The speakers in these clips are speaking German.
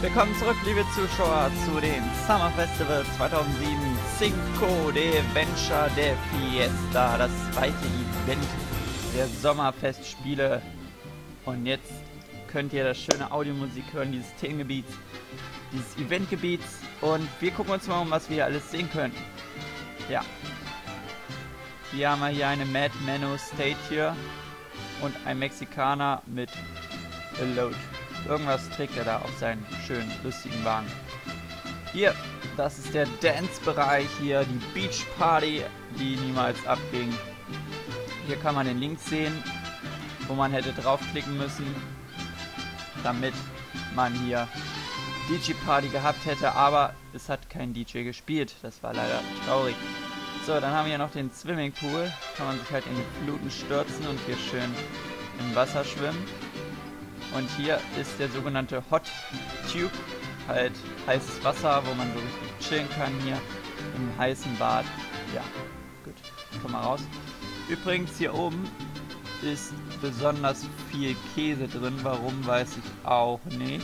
Willkommen zurück, liebe Zuschauer, zu dem Summer Festival 2007 Cinco de Venture de Fiesta, das zweite Event der Sommerfestspiele. Und jetzt könnt ihr das schöne Audiomusik hören, dieses Themengebiets, dieses Eventgebiets. Und wir gucken uns mal um, was wir hier alles sehen können. Ja. Hier haben wir hier eine Mad Mano State hier und ein Mexikaner mit a Load. Irgendwas trägt er da auf seinen schönen, lustigen Wagen. Hier, das ist der Dance-Bereich hier, die Beach Party, die niemals abging. Hier kann man den Link sehen, wo man hätte draufklicken müssen, damit man hier DJ Party gehabt hätte, aber es hat kein DJ gespielt. Das war leider traurig. So, dann haben wir hier noch den Swimmingpool. Kann man sich halt in die Fluten stürzen und hier schön im Wasser schwimmen. Und hier ist der sogenannte Hot Tube, halt heißes Wasser, wo man so richtig chillen kann hier im heißen Bad. Ja, gut, komm mal raus. Übrigens hier oben ist besonders viel Käse drin, warum weiß ich auch nicht.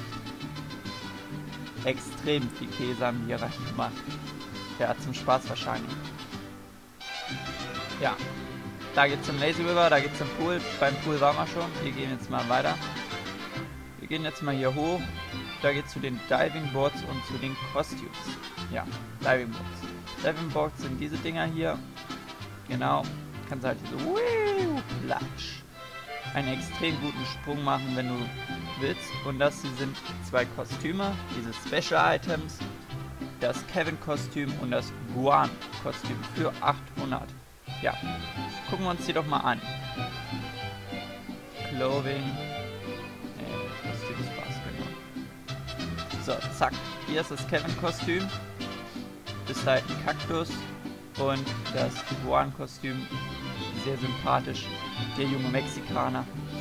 Extrem viel Käse haben die hier reingemacht. Ja, zum Spaß wahrscheinlich. Ja, da geht's zum Lazy River, da geht's zum Pool. Beim Pool waren wir schon, wir gehen jetzt mal weiter. Wir gehen jetzt mal hier hoch, da geht es zu den Diving Boards und zu den Costumes. Ja, Diving Boards. Diving Boards sind diese Dinger hier. Genau, kannst halt so platsch einen extrem guten Sprung machen, wenn du willst. Und das hier sind zwei Kostüme, diese Special Items, das Kevin-Kostüm und das Guan-Kostüm für 800. Ja, gucken wir uns die doch mal an. Clothing. So, zack. Hier ist das Kevin-Kostüm. Ist halt ein Kaktus. Und das Guan-Kostüm. Sehr sympathisch. Der junge Mexikaner.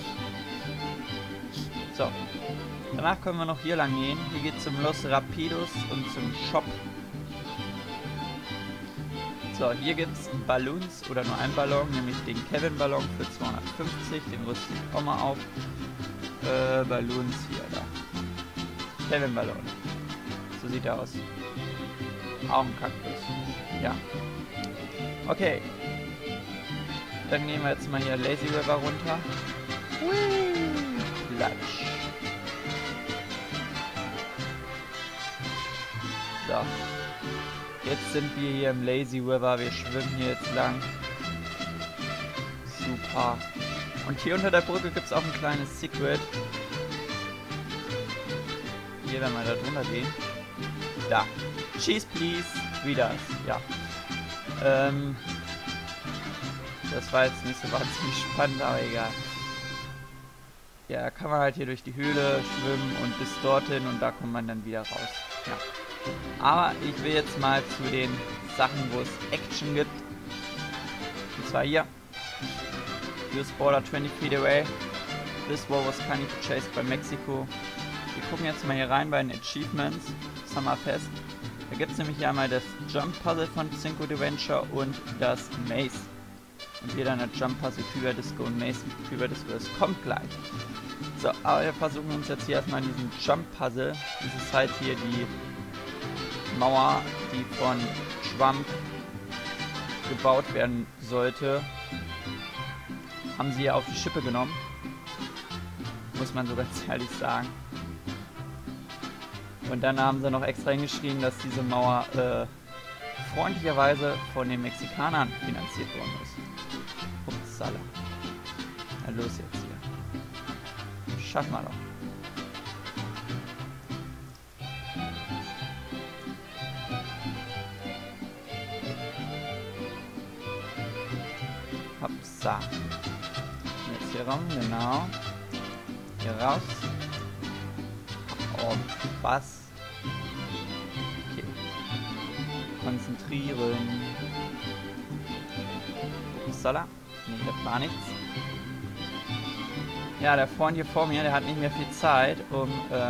So. Danach können wir noch hier lang gehen. Hier geht es zum Los Rapidos und zum Shop. So, hier gibt es Balloons oder nur einen Ballon, nämlich den Kevin-Ballon für 250. Den rüste ich auch mal auf. Balloons hier, da. Kevin-Ballon. So sieht er aus. Auch ein Kaktus. Ja. Okay. Dann gehen wir jetzt mal hier Lazy River runter. Platsch. So. Jetzt sind wir hier im Lazy River. Wir schwimmen hier jetzt lang. Super. Und hier unter der Brücke gibt es auch ein kleines Secret. Hier, wenn wir da drunter gehen. Da. Cheese, please. Wie das. Ja. Das war jetzt nicht so wahnsinnig spannend, aber egal. Ja, kann man halt hier durch die Höhle schwimmen und bis dorthin und da kommt man dann wieder raus. Ja. Aber ich will jetzt mal zu den Sachen, wo es Action gibt. Und zwar hier. US border 20 feet away. This war was kind of chased by Mexico. Wir gucken jetzt mal hier rein bei den Achievements, Summerfest. Da gibt es nämlich hier einmal das Jump Puzzle von Cinco de Venture und das Maze. Und hier dann das Jump Puzzle, Küber Disco und Maze Küber Disco. Das kommt gleich. So, aber wir versuchen uns jetzt hier erstmal diesen Jump Puzzle. Das ist halt hier die Mauer, die von Schwamm gebaut werden sollte. Haben sie ja auf die Schippe genommen. Muss man so ganz ehrlich sagen. Und dann haben sie noch extra hingeschrieben, dass diese Mauer freundlicherweise von den Mexikanern finanziert worden ist. Upsala. Na los jetzt hier. Schaffen wir doch. Hopsa. Jetzt hier rum, genau. Hier raus. Und was? Okay. Konzentrieren. Upsala. Nee, das war nichts. Ja, der Freund hier vor mir, der hat nicht mehr viel Zeit, um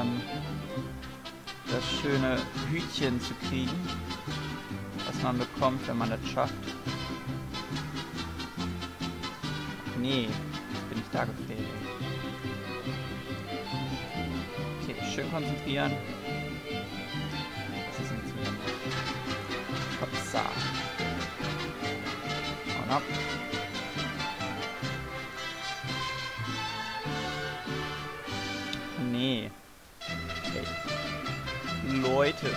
das schöne Hütchen zu kriegen, was man bekommt, wenn man das schafft. Nee, bin ich da gefehlt. Okay, schön konzentrieren. So. Und ab. Nee. Hey. Leute.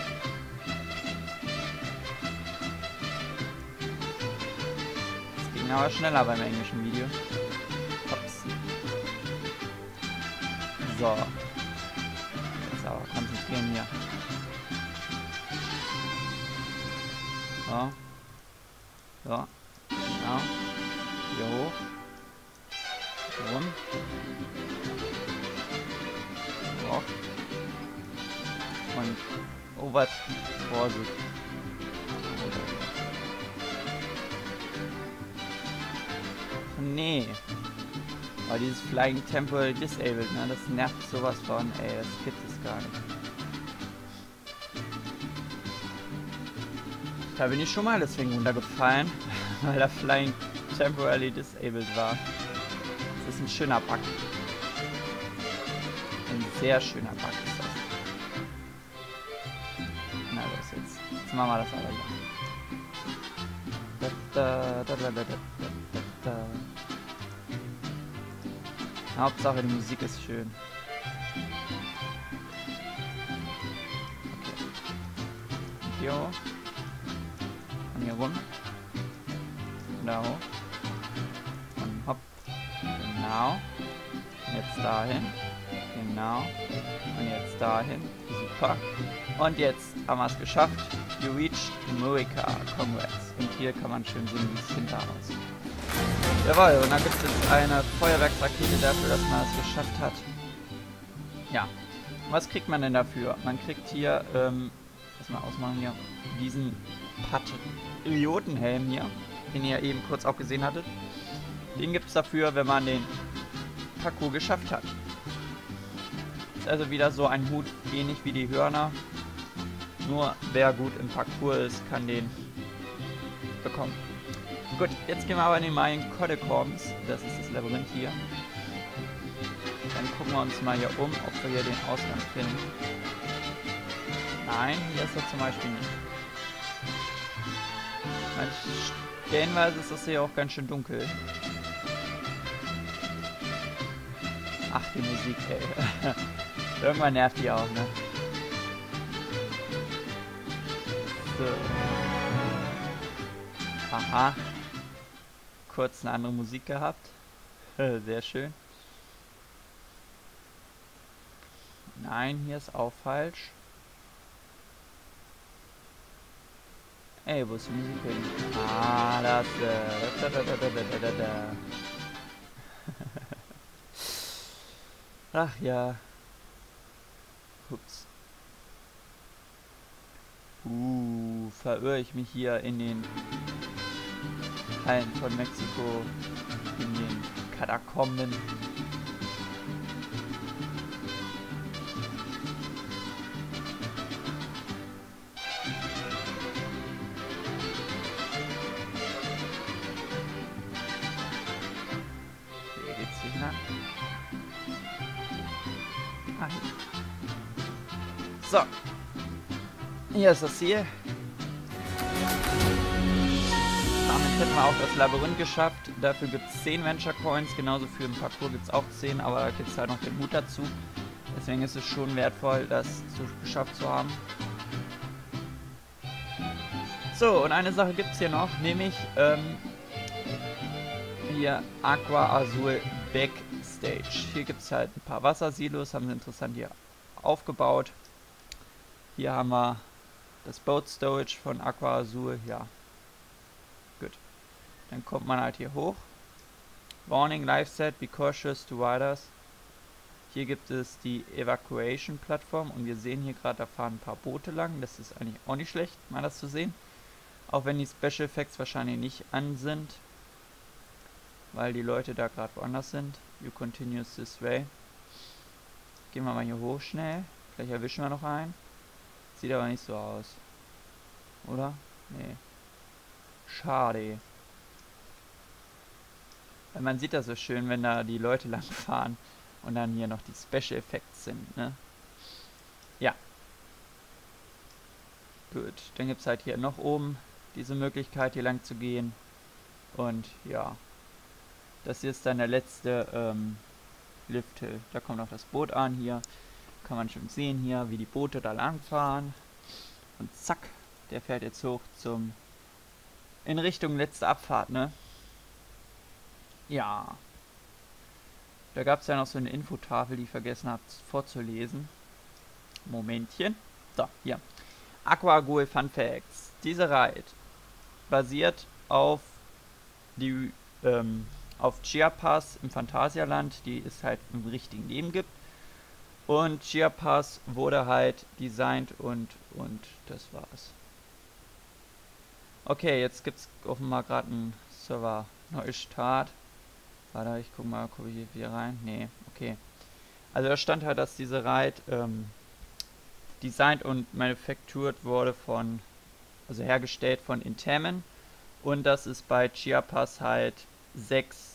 Das ging aber schneller beim englischen Video. Ups. So. Jetzt aber konzentrieren hier. So. So. Genau. Hier hoch. Rum. So. Und over. Vorsicht. Nee. Weil dieses Flying Temporary Disabled, ne? Das nervt sowas von, ey, das gibt es gar nicht. Da bin ich schon mal deswegen runtergefallen, weil der Flying Temporarily Disabled war. Das ist ein schöner Bug. Ein sehr schöner Bug ist das. Na los, jetzt machen wir das aber ja. Hauptsache die Musik ist schön. Okay. Und hier hoch. Und hier rum. Und da hoch. Und hopp. Genau. Und jetzt dahin. Genau. Und jetzt dahin. Super. Und jetzt haben wir es geschafft. You reached America. Congrats. Und hier kann man schön sehen, wie es hinter aussieht. Jawohl, und dann gibt es jetzt eine Feuerwerksrakete dafür, dass man es geschafft hat. Ja. Was kriegt man denn dafür? Man kriegt hier, lass mal ausmachen hier, diesen Patriotenhelm hier, den ihr eben kurz auch gesehen hattet. Den gibt es dafür, wenn man den Parcours geschafft hat. Ist also wieder so ein Hut, ähnlich wie die Hörner. Nur wer gut im Parcours ist, kann den bekommen. Gut, jetzt gehen wir aber in den Main Catacombs. Das ist das Labyrinth hier. Dann gucken wir uns mal hier um, ob wir hier den Ausgang finden. Nein, hier ist er zum Beispiel nicht. Stellenweise ist das hier auch ganz schön dunkel. Ach, die Musik, ey. Irgendwann nervt die auch, ne? So. Aha. Kurz eine andere Musik gehabt. Sehr schön. Nein, hier ist auch falsch. Ey, wo ist die Musik hin? Ah, das. Ach ja. Ups. Verirre ich mich hier in den Hallen von Mexiko, in den Katakomben. Hier geht's hin. Ah, hier. So. Hier ist das Ziel. Damit hätten wir auch das Labyrinth geschafft. Dafür gibt es 10 Venture Coins. Genauso für den Parcours gibt es auch 10, aber da gibt es halt noch den Hut dazu. Deswegen ist es schon wertvoll, das geschafft zu haben. So, und eine Sache gibt es hier noch, nämlich hier Aqua Azul Backstage. Hier gibt es halt ein paar Wassersilos, haben sie interessant hier aufgebaut. Hier haben wir das Boat Storage von Aqua Azul, ja. Gut. Dann kommt man halt hier hoch. Warning, Live Set, be cautious to riders. Hier gibt es die Evacuation Plattform und wir sehen hier gerade, da fahren ein paar Boote lang. Das ist eigentlich auch nicht schlecht, mal das zu sehen. Auch wenn die Special Effects wahrscheinlich nicht an sind, weil die Leute da gerade woanders sind. You continue this way. Gehen wir mal hier hoch schnell. Vielleicht erwischen wir noch einen. Sieht aber nicht so aus. Oder? Nee. Schade. Weil man sieht das so schön, wenn da die Leute lang fahren und dann hier noch die Special Effects sind, ne? Ja. Gut, dann gibt es halt hier noch oben diese Möglichkeit hier lang zu gehen. Und ja, das hier ist dann der letzte Lift Hill. Da kommt noch das Boot an hier. Kann man schon sehen hier, wie die Boote da lang fahren. Und zack, der fährt jetzt hoch in Richtung letzte Abfahrt, ne? Ja. Da gab es ja noch so eine Infotafel, die ich vergessen habe vorzulesen. Momentchen. So, hier. Aqua Ghoul Fun Facts. Diese Ride basiert auf auf Chiapas im Phantasialand, die es halt im richtigen Leben gibt. Und Chiapas wurde halt designt und das war's. Okay, jetzt gibt's offenbar gerade einen Server Neustart. Warte, ich guck ich hier rein. Nee, okay. Also da stand halt, dass diese Ride designt und manufactured wurde also hergestellt von Intamin. Und dass es bei Chiapas halt 6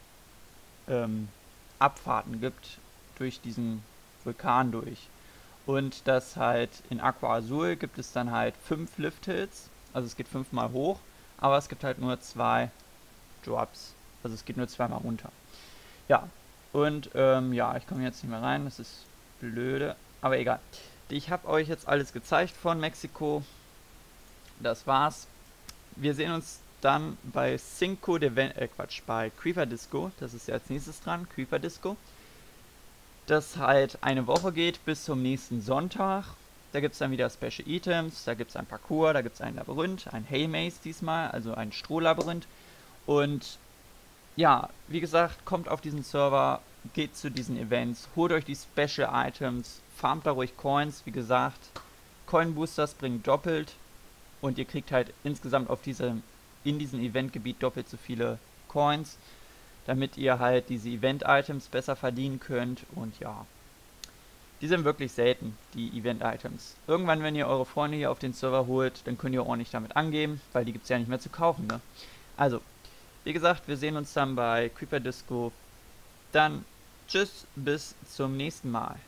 Abfahrten gibt durch diesen Vulkan durch. Und dass halt in Aqua Azul gibt es dann halt 5 Lift Hills, also es geht 5-mal hoch, aber es gibt halt nur 2 Drops, also es geht nur 2-mal runter. Ja, und ja, ich komme jetzt nicht mehr rein, das ist blöde, aber egal. Ich habe euch jetzt alles gezeigt von Mexiko, das war's. Wir sehen uns dann bei Cinco de bei Creeper Disco, das ist ja als nächstes dran, Creeper Disco. Das halt eine Woche geht bis zum nächsten Sonntag. Da gibt es dann wieder Special Items, da gibt es ein Parcours, da gibt es ein Labyrinth, ein Hay Maze diesmal, also ein Strohlabyrinth. Und ja, wie gesagt, kommt auf diesen Server, geht zu diesen Events, holt euch die Special Items, farmt da ruhig Coins, wie gesagt, Coin Boosters bringen doppelt und ihr kriegt halt insgesamt in diesem Eventgebiet doppelt so viele Coins, damit ihr halt diese Event-Items besser verdienen könnt. Und ja, die sind wirklich selten, die Event-Items. Irgendwann, wenn ihr eure Freunde hier auf den Server holt, dann könnt ihr ordentlich damit angeben, weil die gibt es ja nicht mehr zu kaufen, ne? Also, wie gesagt, wir sehen uns dann bei Creeper Disco. Dann tschüss, bis zum nächsten Mal.